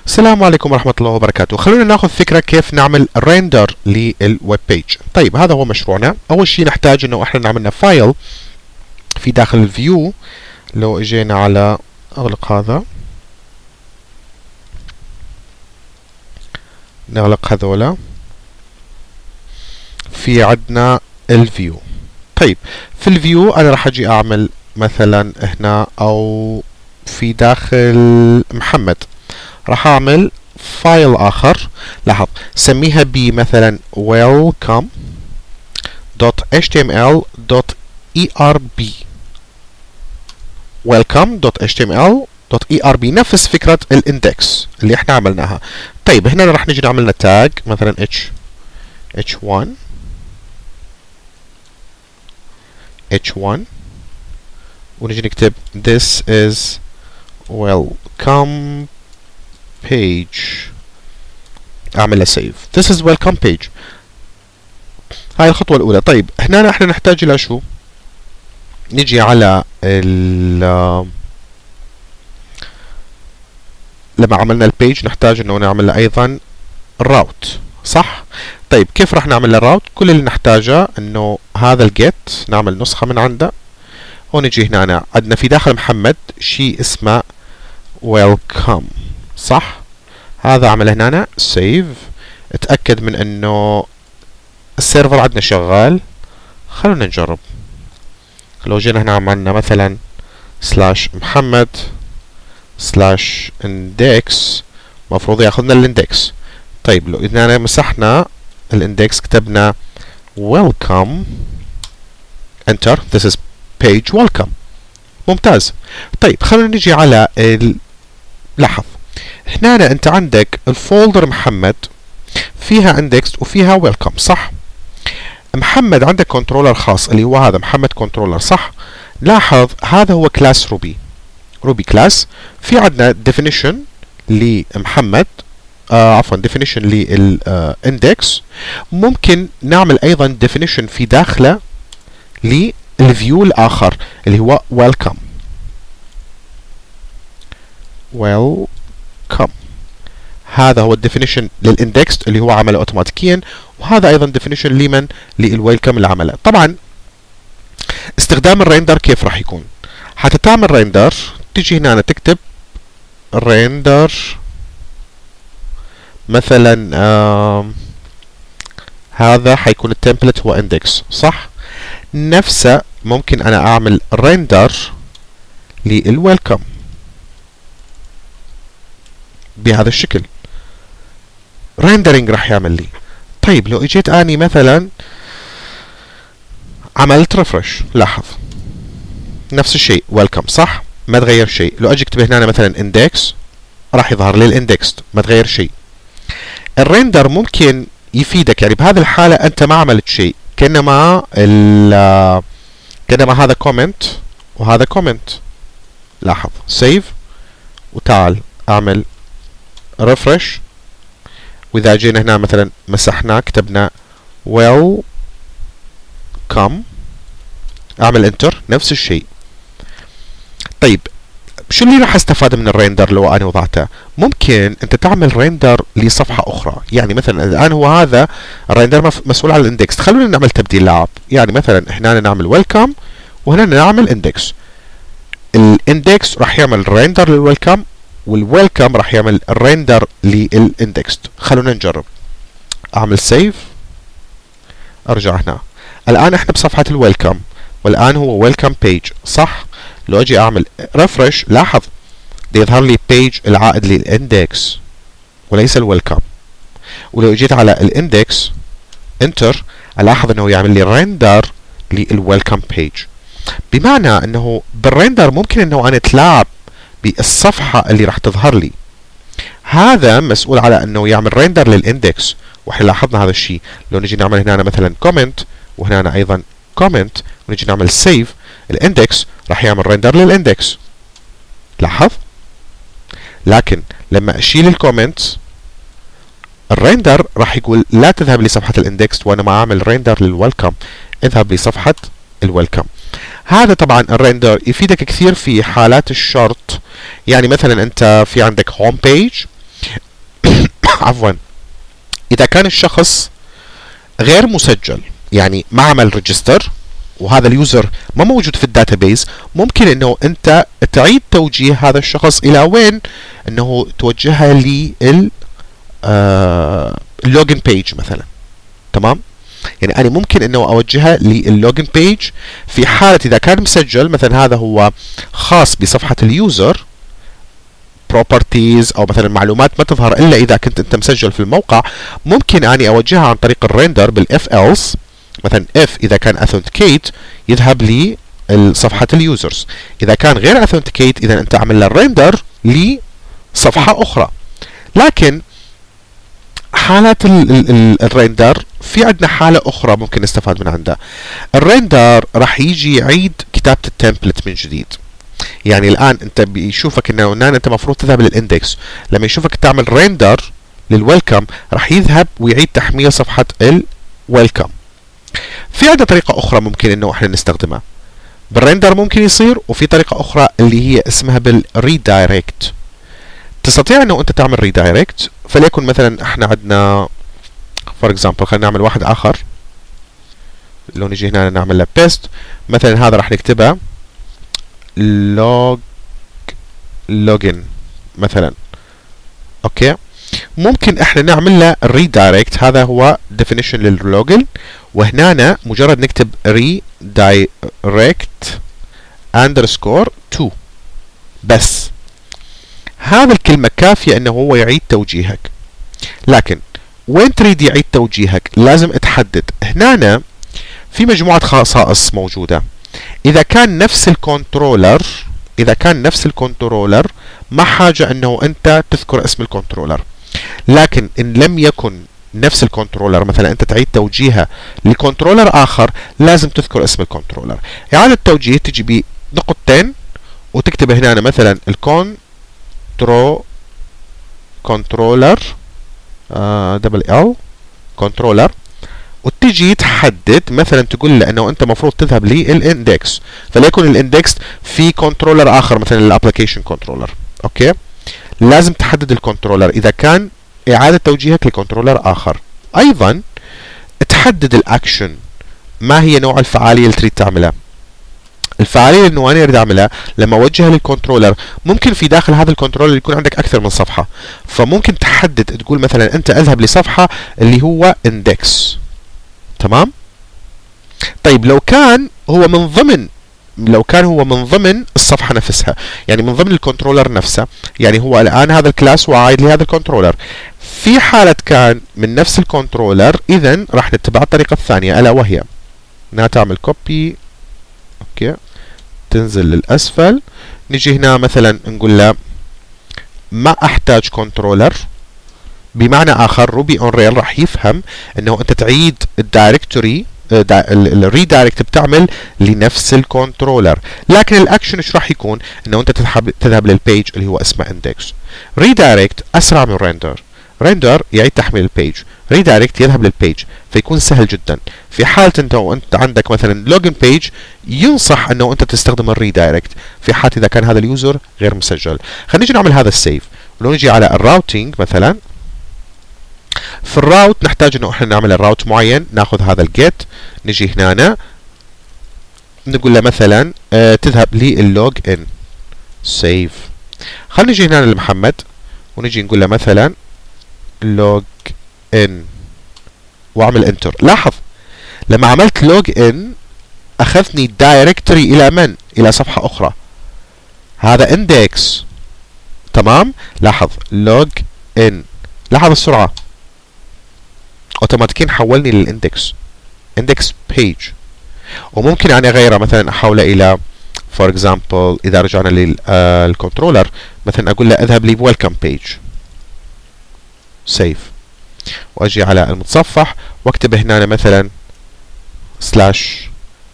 السلام عليكم ورحمة الله وبركاته. خلونا ناخذ فكرة كيف نعمل ريندر للويب بيج. طيب هذا هو مشروعنا. أول شيء نحتاج إنه إحنا نعملنا فايل في داخل الفيو. لو اجينا على أغلق هذا، نغلق هذولا، في عندنا الفيو. طيب في الفيو أنا راح أجي أعمل مثلا هنا أو في داخل محمد راح اعمل فايل اخر. لاحظ سميها مثلا welcome.html.erb welcome.html.erb نفس فكرة الاندكس اللي احنا عملناها. طيب هنا راح نجي نعمل لنا تاج مثلا h1 ونجي نكتب this is welcome page. اعمل له سيف. This is welcome page. هاي الخطوة الأولى. طيب هنا احنا نحتاج إلى شو؟ نجي على لما عملنا البيج نحتاج إنه نعمل له أيضا الراوت، صح؟ طيب كيف راح نعمل له الراوت؟ كل اللي نحتاجه إنه هذا الجيت نعمل نسخة من عنده، ونجي هنا عندنا في داخل محمد شيء اسمه welcome، صح؟ هذا عمل هنا سيف. اتأكد من انه السيرفر عندنا شغال. خلونا نجرب. لو جينا هنا عملنا مثلا /محمد /index مفروض ياخذنا الاندكس. طيب لو اذا مسحنا الاندكس كتبنا welcome enter this is page welcome. ممتاز. طيب خلونا نجي على لاحظ هنا انت عندك الفولدر محمد فيها اندكس وفيها ويلكم، صح؟ محمد عندك كنترولر خاص اللي هو هذا محمد كنترولر، صح؟ لاحظ هذا هو كلاس روبي كلاس. في عندنا definition لمحمد عفوا definition للاندكس. ممكن نعمل ايضا definition في داخله للفيو الاخر اللي هو welcome. هذا هو الديفينيشن للاندكس اللي هو عمله اوتوماتيكيا، وهذا ايضا ديفينيشن للويلكم اللي عمله. طبعا استخدام الريندر كيف راح يكون؟ حتى تعمل ريندر تجي هنا تكتب ريندر مثلا هذا حيكون التمبلت هو اندكس، صح؟ نفسه ممكن انا اعمل ريندر للويلكم بهذا الشكل. ريندرينج راح يعمل لي. طيب لو اجيت اني مثلا عملت ريفرش، لاحظ نفس الشيء ويلكم، صح؟ ما تغير شيء. لو اجي اكتب هنا مثلا اندكس راح يظهر لي الاندكس، ما تغير شيء. الريندر ممكن يفيدك، يعني بهذه الحالة انت ما عملت شيء، كانما هذا كومنت وهذا كومنت. لاحظ سيف وتعال اعمل ريفرش، واذا جينا هنا مثلا مسحناه كتبنا welcome اعمل انتر نفس الشيء. طيب شو اللي راح استفاد من الريندر لو انا وضعته؟ ممكن انت تعمل ريندر لصفحه اخرى، يعني مثلا الان هو هذا الريندر مسؤول عن الاندكس. خلونا نعمل تبديل لعب، يعني مثلا هنا نعمل ويلكم وهنا نعمل اندكس. الاندكس راح يعمل ريندر للويلكم والويلكم راح يعمل ريندر للاندكس. خلونا نجرب. اعمل سيف، ارجع هنا. الان احنا بصفحة الويلكم والان هو ويلكم بيج، صح؟ لو اجي اعمل ريفرش لاحظ يظهر لي بيج العائد للاندكس وليس الويلكم. ولو جيت على الاندكس انتر الاحظ انه يعمل لي ريندر للويلكم بيج. بمعنى انه بالريندر ممكن انه انا اتلاعب بالصفحة اللي راح تظهر لي. هذا مسؤول على انه يعمل ريندر للاندكس، واحنا لاحظنا هذا الشيء. لو نجي نعمل هنا مثلا كومنت وهنا ايضا كومنت ونجي نعمل سيف، الاندكس راح يعمل ريندر للاندكس، لاحظ. لكن لما اشيل الكومنت الريندر راح يقول لا تذهب لصفحة الاندكس وانا ما اعمل ريندر للويلكم، اذهب لصفحة الويلكم. هذا طبعا الريندر يفيدك كثير في حالات الشرط. يعني مثلا انت في عندك هوم بيج عفوا، اذا كان الشخص غير مسجل، يعني ما عمل ريجستر وهذا اليوزر ما موجود في الداتابيز، ممكن انه انت تعيد توجيه هذا الشخص الى وين؟ انه توجهها لل اللوجن بيج مثلا. تمام؟ يعني انا ممكن انه اوجهها لللوجن بيج في حاله اذا كان مسجل، مثلا هذا هو خاص بصفحه اليوزر بروبرتيز او مثلا معلومات ما تظهر الا اذا كنت انت مسجل في الموقع، ممكن اني اوجهها عن طريق الريندر بالاف ايلس. مثلا اف اذا كان اثنتيكيت يذهب لصفحه اليوزرز، اذا كان غير اثنتيكيت اذا انت عمل له الريندر لصفحه اخرى. لكن حالات الريندر في عندنا حالة أخرى ممكن نستفاد من عندها. الريندر راح يجي يعيد كتابة التمبلت من جديد. يعني الآن أنت بيشوفك إنه أنت مفروض تذهب للإندكس، لما يشوفك تعمل ريندر للويلكم راح يذهب ويعيد تحميل صفحة الويلكم. في عندنا طريقة أخرى ممكن إنه إحنا نستخدمها بالريندر، ممكن يصير، وفي طريقة أخرى اللي هي اسمها بالريدايركت. تستطيع انه انت تعمل ريدايركت، فليكن مثلا احنا عندنا فور اكزامبل، خلينا نعمل واحد اخر، لو نجي هنا نعمل له بيست، مثلا هذا راح نكتبها لوجن مثلا. اوكي، ممكن احنا نعمل له ريدايركت، هذا هو definition لللوجن، وهنا مجرد نكتب redirect underscore to بس. هذا الكلمة كافية انه هو يعيد توجيهك. لكن وين تريد يعيد توجيهك؟ لازم تحدد. هنا في مجموعة خصائص موجودة. اذا كان نفس الكنترولر ما حاجة انه انت تذكر اسم الكنترولر. لكن ان لم يكن نفس الكنترولر، مثلا انت تعيد توجيهها لكنترولر اخر، لازم تذكر اسم الكنترولر. اعادة توجيه تجي بنقطتين وتكتب هنا مثلا كنترولر دبل ال كنترولر، وتجي تحدد مثلا تقول له انه انت المفروض تذهب للاندكس، فليكن الاندكس في كنترولر اخر مثلا الابلكيشن كنترولر. اوكي، لازم تحدد الكنترولر اذا كان اعاده توجيهك لكنترولر اخر. ايضا تحدد الاكشن، ما هي نوع الفعاليه اللي تريد تعملها. الفعاليه اللي انا اريد اعملها لما اوجهها للكنترولر، ممكن في داخل هذا الكنترولر يكون عندك اكثر من صفحه، فممكن تحدد تقول مثلا انت اذهب لصفحه اللي هو اندكس. تمام؟ طيب لو كان هو من ضمن الصفحه نفسها، يعني من ضمن الكنترولر نفسه، يعني هو الان هذا الكلاس وعايد لهذا الكنترولر، في حاله كان من نفس الكنترولر، اذا راح نتبع الطريقه الثانيه الا وهي انها تعمل كوبي. اوكي، تنزل للأسفل، نجي هنا مثلا نقول له ما أحتاج كنترولر. بمعنى آخر روبي اون ريل راح يفهم أنه أنت تعيد الدايركتوري الريدايركت بتعمل لنفس الكنترولر، لكن الأكشن ايش راح يكون؟ أنه أنت تذهب للبيج اللي هو اسمه اندكس. ريدايركت أسرع من ريندر يعيد تحميل البيج، ريدايركت يذهب للبيج، فيكون سهل جدا. في حالة انت عندك مثلا لوجن بيج، ينصح انه انت تستخدم الريدايركت في حالة اذا كان هذا اليوزر غير مسجل. خلينا نيجي نعمل هذا السيف، ولو نجي على الراوتينج مثلا، في الراوت نحتاج انه احنا نعمل الراوت معين، ناخذ هذا الجيت، نجي هنا نقول له مثلا تذهب للوج ان سيف. خلينا نجي هنا لمحمد ونجي نقول له مثلا لوج ان واعمل انتر. لاحظ لما عملت لوج ان اخذني دايركتوري الى من؟ الى صفحة اخرى، هذا اندكس. تمام؟ لاحظ لوج ان، لاحظ السرعة، اوتوماتيكيا حولني للاندكس، اندكس بيج. وممكن اني اغيره، مثلا احوله الى فور اكزامبل اذا رجعنا للكنترولر مثلا اقول له اذهب لي ويلكم بيج سيف، واجي على المتصفح واكتب هنا مثلا سلاش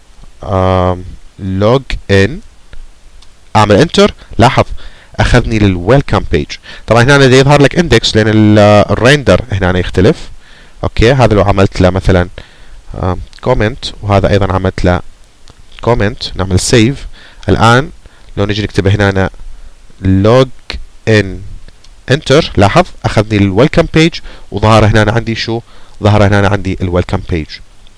لوج ان، اعمل انتر. لاحظ اخذني للويلكم بيج. طبعا هنا يظهر لك اندكس لان الريندر هنا يختلف. اوكي، هذا لو عملت له مثلا كومنت، وهذا ايضا عملت له كومنت، نعمل سيف. الان لو نجي نكتب هنا لوج ان انتر، لاحظ اخذني الويلكم بيج وظهر هنا عندي شو؟ ظهر هنا عندي الويلكم بيج.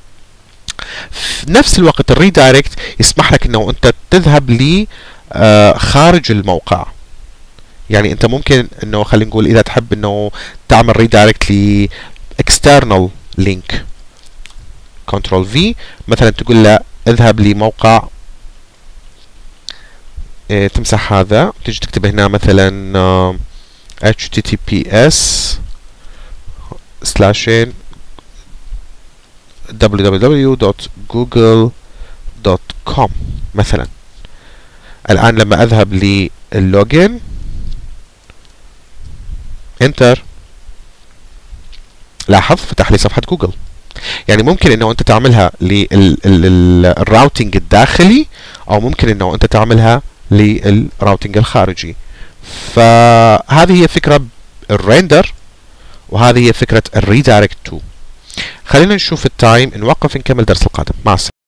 في نفس الوقت الريدايركت يسمح لك انه انت تذهب ل خارج الموقع. يعني انت ممكن انه خلينا نقول اذا تحب انه تعمل ريدايركت ل external link، كنترول في مثلا تقول له اذهب لموقع، تمسح هذا تيجي تكتب هنا مثلا https://www.google.com مثلا. الآن لما أذهب للوجن انتر، لاحظ فتح لي صفحة جوجل. يعني ممكن انه انت تعملها للراوتينج الداخلي، او ممكن انه انت تعملها للراوتينج الخارجي. فهذه هي فكرة الريندر، وهذه هي فكرة الريدايركت تو. خلينا نشوف التايم، نوقف نكمل درس القادم. مع السلامة.